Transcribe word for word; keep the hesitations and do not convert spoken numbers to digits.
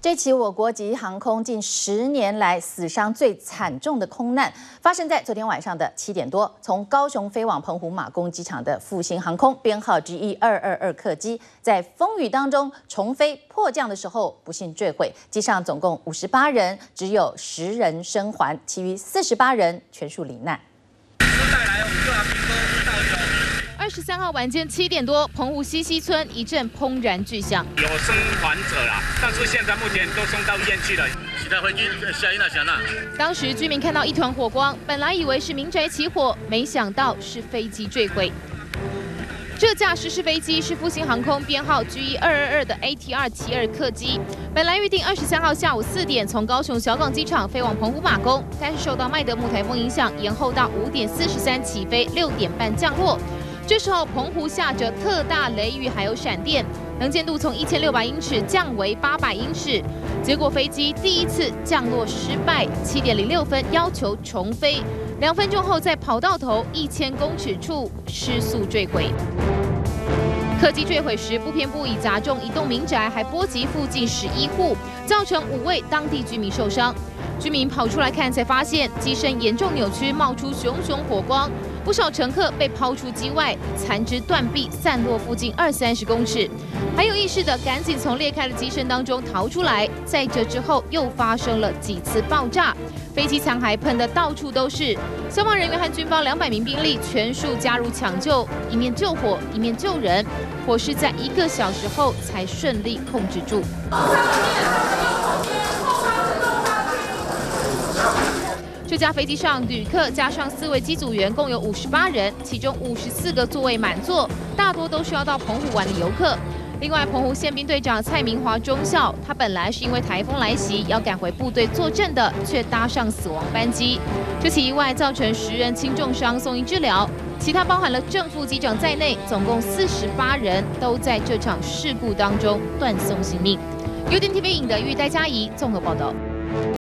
这起我国籍航空近十年来死伤最惨重的空难，发生在昨天晚上的七点多，从高雄飞往澎湖马公机场的复兴航空编号 G E 二二二客机，在风雨当中重飞迫降的时候不幸坠毁，机上总共五十八人，只有十人生还，其余四十八人全数罹难。 二十三号晚间七点多，澎湖西溪村一阵砰然巨响， 有生还者啦，但是现在目前都送到医院去了。其他飞机下一那下那。 当时居民看到一团火光，本来以为是民宅起火，没想到是飞机坠毁。这架失事飞机是复兴航空编号 G E 二二二的 A T R 七二客机，本来预定二十三号下午四点从高雄小港机场飞往澎湖马公，但是受到麦德姆台风影响，延后到五点四十三起飞，六点半降落。 这时候，澎湖下着特大雷雨，还有闪电，能见度从一千六百英尺降为八百英尺。结果飞机第一次降落失败，七点零六分要求重飞，两分钟后在跑道头一千公尺处失速坠毁。客机坠毁时不偏不倚砸中一栋民宅，还波及附近十一户，造成五位当地居民受伤。居民跑出来看，才发现机身严重扭曲，冒出熊熊火光。 不少乘客被抛出机外，残肢断臂散落附近二三十公尺，还有意识的赶紧从裂开的机身当中逃出来。在这之后又发生了几次爆炸，飞机残骸喷得到处都是。消防人员和军方两百名兵力全数加入抢救，一面救火，一面救人。火势在一个小时后才顺利控制住。 这架飞机上旅客加上四位机组员共有五十八人，其中五十四个座位满座，大多都是要到澎湖玩的游客。另外，澎湖宪兵队长蔡明华中校，他本来是因为台风来袭要赶回部队坐镇的，却搭上死亡班机。这起意外造成十人轻重伤送医治疗，其他包含了正副机长在内，总共四十八人都在这场事故当中断送性命。U D N T V 影的玉戴嘉怡综合报道。